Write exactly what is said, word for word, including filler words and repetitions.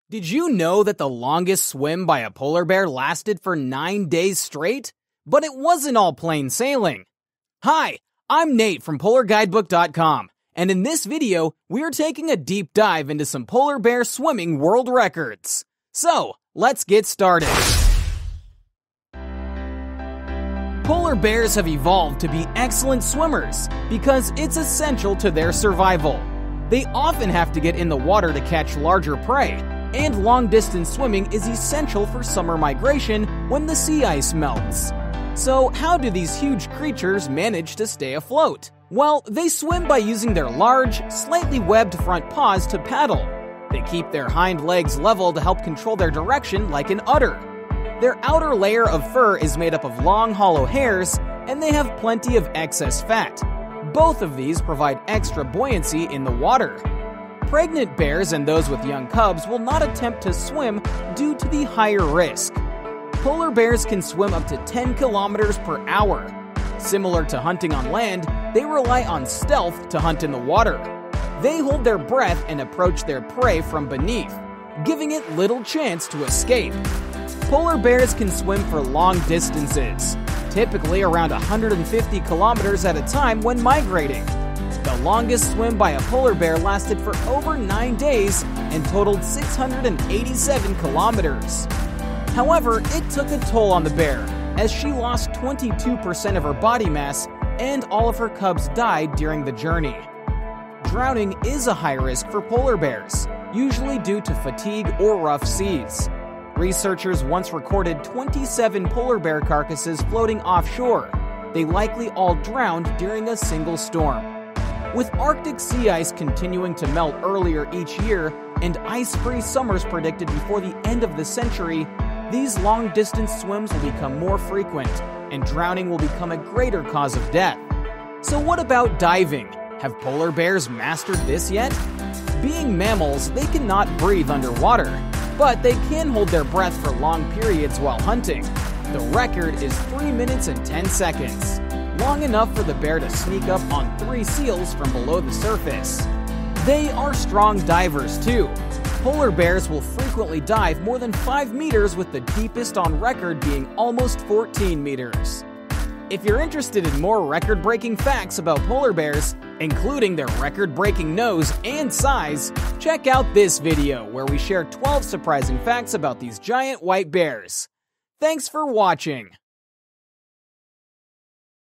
Did you know that the longest swim by a polar bear lasted for nine days straight? But it wasn't all plain sailing. Hi, I'm Nate from polar guidebook dot com, and in this video, we're taking a deep dive into some polar bear swimming world records. So, let's get started. Polar bears have evolved to be excellent swimmers because it's essential to their survival. They often have to get in the water to catch larger prey, and long-distance swimming is essential for summer migration when the sea ice melts. So how do these huge creatures manage to stay afloat? Well, they swim by using their large, slightly webbed front paws to paddle. They keep their hind legs level to help control their direction like an udder. Their outer layer of fur is made up of long, hollow hairs, and they have plenty of excess fat. Both of these provide extra buoyancy in the water. Pregnant bears and those with young cubs will not attempt to swim due to the higher risk. Polar bears can swim up to ten kilometers per hour. Similar to hunting on land, they rely on stealth to hunt in the water. They hold their breath and approach their prey from beneath, giving it little chance to escape. Polar bears can swim for long distances, typically around one hundred fifty kilometers at a time when migrating. The longest swim by a polar bear lasted for over nine days and totaled six hundred eighty-seven kilometers. However, it took a toll on the bear, as she lost twenty-two percent of her body mass and all of her cubs died during the journey. Drowning is a high risk for polar bears, usually due to fatigue or rough seas. Researchers once recorded twenty-seven polar bear carcasses floating offshore. They likely all drowned during a single storm. With Arctic sea ice continuing to melt earlier each year and ice-free summers predicted before the end of the century, these long-distance swims will become more frequent, and drowning will become a greater cause of death. So what about diving? Have polar bears mastered this yet? Being mammals, they cannot breathe underwater, but they can hold their breath for long periods while hunting. The record is three minutes and ten seconds. Long enough for the bear to sneak up on three seals from below the surface. They are strong divers too. Polar bears will frequently dive more than five meters, with the deepest on record being almost fourteen meters. If you're interested in more record-breaking facts about polar bears, including their record-breaking nose and size, check out this video where we share twelve surprising facts about these giant white bears. Thanks for watching!